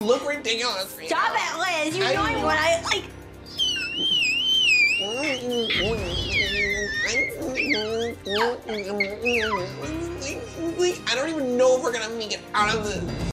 look ridiculous. Stop it, Liz. You know what I like. I don't even know if we're gonna make it out of this.